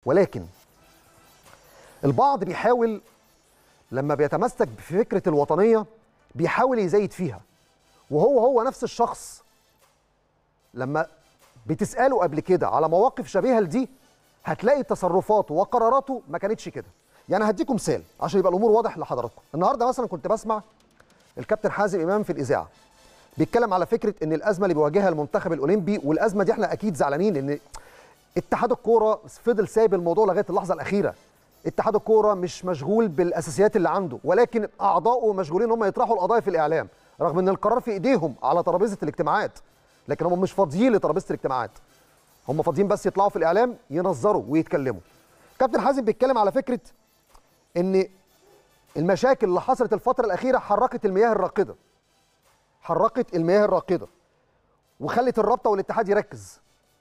ولكن البعض بيحاول لما بيتمسك بفكرة الوطنية بيحاول يزايد فيها، وهو نفس الشخص لما بتسأله قبل كده على مواقف شبيهة لدي هتلاقي تصرفاته وقراراته ما كانتش كده. يعني هديكم مثال عشان يبقى الأمور واضح لحضراتكم. النهارده مثلا كنت بسمع الكابتن حازم إمام في الإذاعة بيتكلم على فكرة إن الأزمة اللي بيواجهها المنتخب الأولمبي، والأزمة دي احنا أكيد زعلانين إن اتحاد الكورة فضل سايب الموضوع لغاية اللحظة الأخيرة. اتحاد الكورة مش مشغول بالأساسيات اللي عنده، ولكن أعضائه مشغولين هم يطرحوا القضايا في الإعلام، رغم إن القرار في إيديهم على ترابيزة الاجتماعات، لكن هم مش فاضيين لترابيزة الاجتماعات، هم فاضيين بس يطلعوا في الإعلام ينظروا ويتكلموا. كابتن حازم بيتكلم على فكرة إن المشاكل اللي حصلت الفترة الأخيرة حركت المياه الراكدة، حركت المياه الراكدة وخلت الرابطة والاتحاد يركز.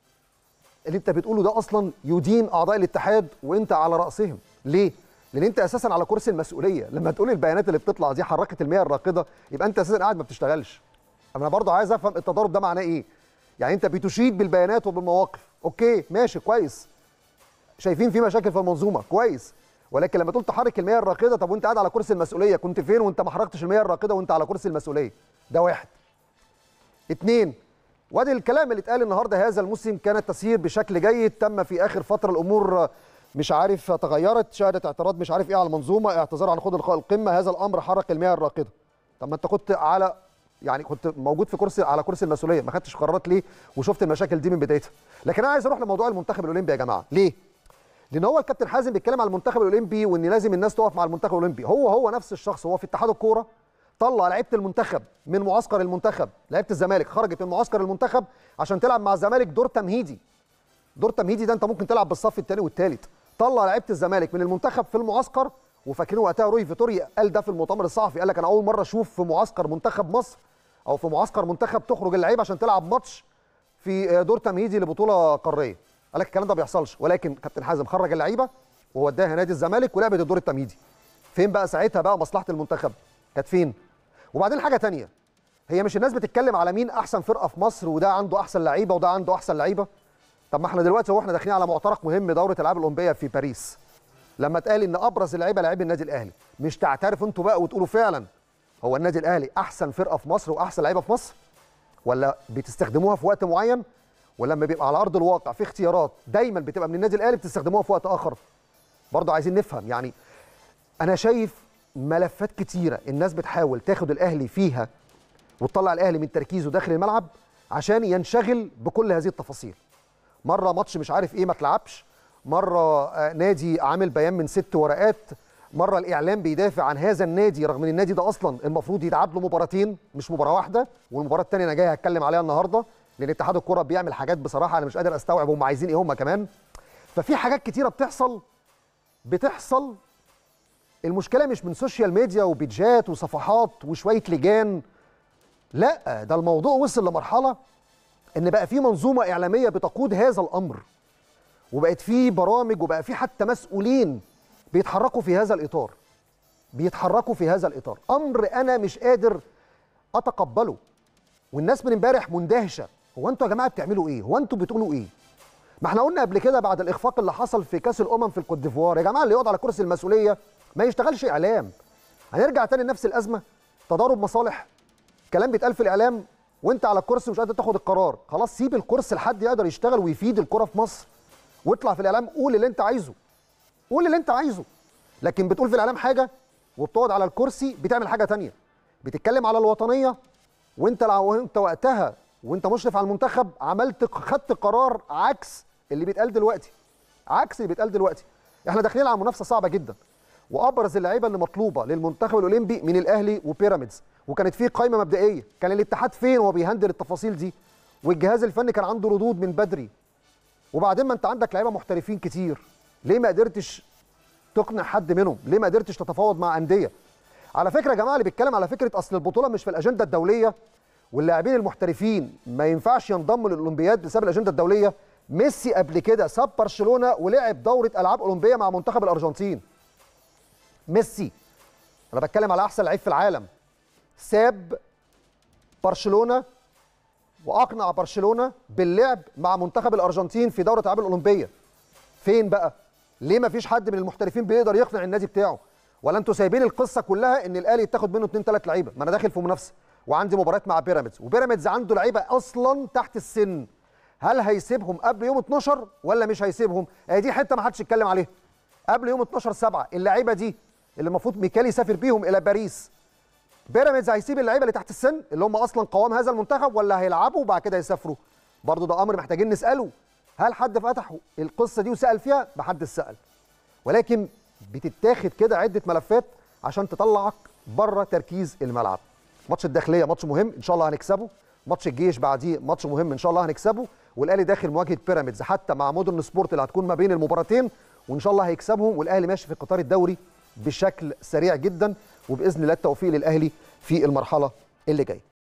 اللي انت بتقوله ده اصلا يدين اعضاء الاتحاد وانت على راسهم. ليه؟ لان انت اساسا على كرسي المسؤوليه. لما تقول البيانات اللي بتطلع دي حركت المياه الراكده يبقى انت اساسا قاعد ما بتشتغلش. انا برضه عايز افهم التضارب ده معناه ايه؟ يعني انت بتشيد بالبيانات وبالمواقف، اوكي ماشي كويس، شايفين في مشاكل في المنظومه كويس، ولكن لما تقول تحرك المياه الراكده، طب وانت قاعد على كرسي المسؤوليه كنت فين وانت ما حركتش المياه الراكده وانت على كرسي المسؤوليه؟ ده واحد. اتنين، وادي الكلام اللي اتقال النهارده هذا الموسم كان التسيير بشكل جيد، تم في اخر فتره الامور مش عارف تغيرت، شهدت اعتراض مش عارف ايه على المنظومه، اعتذار عن خوض لقاء القمه، هذا الامر حرك المياه الراكده. طب ما انت كنت على كنت موجود في كرسي على كرسي المسؤوليه، ما خدتش قرارات ليه وشفت المشاكل دي من بدايتها؟ لكن انا عايز اروح لموضوع المنتخب الاولمبي يا جماعه. ليه؟ لان هو الكابتن حازم بيتكلم على المنتخب الاولمبي وان لازم الناس تقف مع المنتخب الاولمبي. هو نفس الشخص هو في اتحاد الكوره طلع لعيبه المنتخب من معسكر المنتخب، لعيبه الزمالك خرجت من معسكر المنتخب عشان تلعب مع الزمالك دور تمهيدي. دور تمهيدي ده انت ممكن تلعب بالصف الثاني والثالث. طلع لعيبه الزمالك من المنتخب في المعسكر، وفاكرين وقتها روي فيتوريا قال ده في المؤتمر الصحفي، قال لك انا اول مره اشوف في معسكر منتخب مصر او في معسكر منتخب تخرج اللعيبه عشان تلعب ماتش في دور تمهيدي لبطوله قاريه. قال لك الكلام ده ما بيحصلش، ولكن كابتن حازم خرج اللعيبه ووداها نادي الزمالك ولعبت الدور التمهيدي. فين بقى ساعتها بقى مصلحه المنتخب؟ كانت فين؟ وبعدين حاجه ثانيه، هي مش الناس بتتكلم على مين احسن فرقه في مصر وده عنده احسن لعيبه وده عنده احسن لعيبه؟ طب ما احنا دلوقتي احنا داخلين على معترك مهم، دوره الالعاب الاولمبيه في باريس. لما اتقال ان ابرز اللعيبه لاعبي النادي الاهلي، مش تعترفوا انتوا بقى وتقولوا فعلا هو النادي الاهلي احسن فرقه في مصر واحسن لعيبه في مصر؟ ولا بتستخدموها في وقت معين، ولما بيبقى على ارض الواقع في اختيارات دايما بتبقى من النادي الاهلي بتستخدموها في وقت اخر؟ برضه عايزين نفهم. يعني انا شايف ملفات كتيره الناس بتحاول تاخد الاهلي فيها وتطلع الاهلي من تركيزه داخل الملعب عشان ينشغل بكل هذه التفاصيل. مره ماتش مش عارف ايه ما اتلعبش، مره نادي عامل بيان من 6 ورقات، مره الاعلام بيدافع عن هذا النادي رغم ان النادي ده اصلا المفروض يتعاد له مباراتين مش مباراه واحده، والمباراه الثانيه انا جاي هتكلم عليها النهارده، لان اتحاد الكره بيعمل حاجات بصراحه انا مش قادر استوعب هم عايزين ايه هم كمان. ففي حاجات كتيره بتحصل. المشكله مش من سوشيال ميديا وبيجات وصفحات وشويه لجان، لا، ده الموضوع وصل لمرحله ان بقى في منظومه اعلاميه بتقود هذا الامر، وبقت في برامج وبقى في حتى مسؤولين بيتحركوا في هذا الاطار، امر انا مش قادر اتقبله. والناس من امبارح مندهشه، هو انتوا يا جماعه بتعملوا ايه؟ هو انتوا بتقولوا ايه؟ ما احنا قلنا قبل كده بعد الاخفاق اللي حصل في كاس الامم في الكوت ديفوار، يا جماعه اللي يقعد على كرسي المسؤوليه ما يشتغلش اعلام. هنرجع تاني لنفس الازمه، تضارب مصالح، كلام بيتقال في الاعلام وانت على الكرسي مش قادر تاخد القرار، خلاص سيب الكرسي لحد يقدر يشتغل ويفيد الكره في مصر، واطلع في الاعلام قول اللي انت عايزه، لكن بتقول في الاعلام حاجه وبتقعد على الكرسي بتعمل حاجه تانية، بتتكلم على الوطنيه وانت وقتها وانت مشرف على المنتخب خدت قرار عكس اللي بيتقال دلوقتي. احنا داخلين على منافسه صعبه جدا، وابرز اللعيبه اللي مطلوبه للمنتخب الاولمبي من الاهلي وبيراميدز، وكانت في قائمه مبدئيه، كان الاتحاد فين وهو بيهندل التفاصيل دي؟ والجهاز الفني كان عنده ردود من بدري. وبعدين ما انت عندك لعيبه محترفين كتير، ليه ما قدرتش تقنع حد منهم؟ ليه ما قدرتش تتفاوض مع انديه؟ على فكره يا جماعه اللي بيتكلم على فكره اصل البطوله مش في الاجنده الدوليه واللاعبين المحترفين ما ينفعش ينضموا للاولمبياد بسبب الاجنده الدوليه، ميسي قبل كده ساب برشلونه ولعب دوره العاب اولمبيه مع منتخب الارجنتين. ميسي انا بتكلم على احسن لعيب في العالم، ساب برشلونه واقنع برشلونه باللعب مع منتخب الارجنتين في دوره الالعاب الاولمبيه. فين بقى؟ ليه ما فيش حد من المحترفين بيقدر يقنع النادي بتاعه؟ ولا انتوا سايبين القصه كلها ان الاهلي يتاخد منه 2 3 لعيبه؟ ما انا داخل في منافسه وعندي مباريات مع بيراميدز، وبيراميدز عنده لعيبه اصلا تحت السن. هل هيسيبهم قبل يوم 12 ولا مش هيسيبهم؟ دي حته ما حدش يتكلم عليها. قبل يوم 12/7 اللعيبه دي اللي المفروض ميكالي يسافر بيهم الى باريس، بيراميدز هيسيب اللعيبه اللي تحت السن اللي هم اصلا قوام هذا المنتخب، ولا هيلعبوا وبعد كده يسافروا؟ برضه ده امر محتاجين نساله. هل حد فتح القصه دي وسال فيها؟ ما حدش سال. ولكن بتتاخد كده عده ملفات عشان تطلعك بره تركيز الملعب. ماتش الداخليه ماتش مهم ان شاء الله هنكسبه، ماتش الجيش بعديه ماتش مهم ان شاء الله هنكسبه، والاهلي داخل مواجهه بيراميدز حتى مع مودرن سبورت اللي هتكون ما بين المباراتين، وان شاء الله هيكسبهم، والاهلي ماشي في قطار الدوري بشكل سريع جدا، وباذن الله التوفيق للاهلي في المرحله اللي جايه.